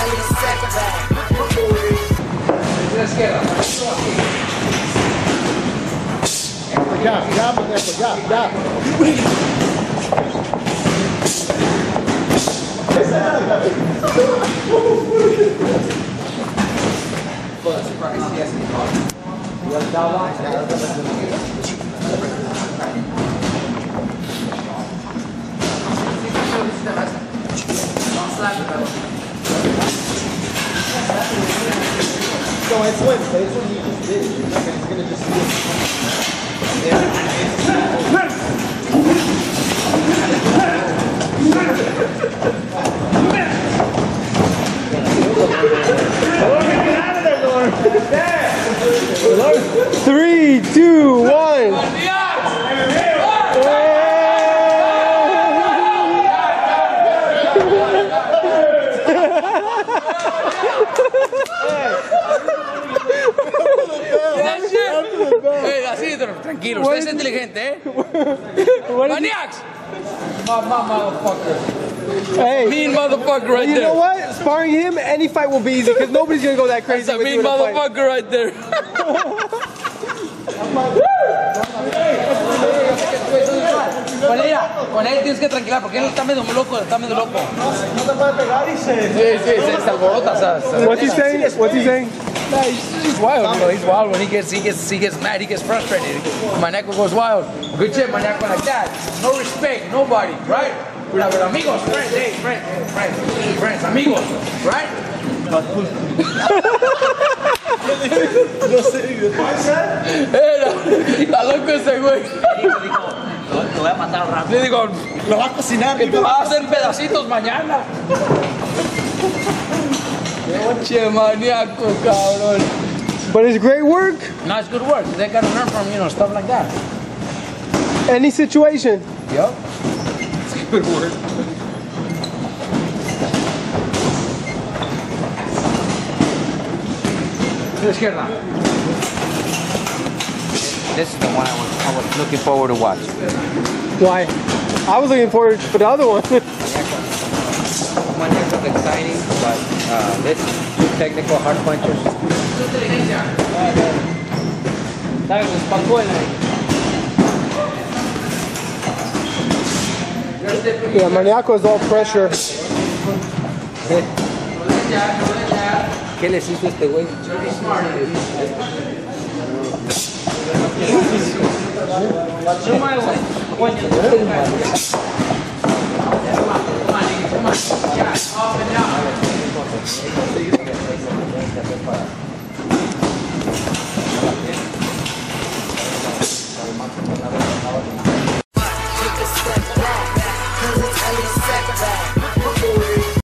So it's what he just did. He's gonna just do it. 3, 2, 1. Así, tranquilo, usted es inteligente, ¿eh? Maniacs! Motherfucker. Hey, mean motherfucker right there. You know what? Sparring him, any fight will be easy because nobody's gonna go that crazy. That's a mean motherfucker right there. Con él tienes que tranquilar porque él está medio loco, No te puede pegar, dice. Sí, se alborota. What's he saying? What's he saying? No, he's wild, bro. He's wild when he gets mad, he gets frustrated. Maneco goes wild. Good shit, Maneco like that. No respect, nobody, right? We're amigos, friends, hey, friends, amigos, right? No sé, Está loco ese güey. Lo voy a matar rápido. Le digo, lo va a cocinar. Que te va a hacer pedacitos mañana. Che, maníaco, cabrón. But it's great work. No, it's good work. They gotta learn from, stuff like that. Any situation. Yep. It's good work. To the izquierda. This is the one I was looking forward to watch. Why? I was looking forward for the other one. Maníaco is exciting, but this two technical hard punchers. Yeah, Maniaco is all pressure. ¿Qué les hizo este güey? Take a step back, 'cause it's Ellie Setback.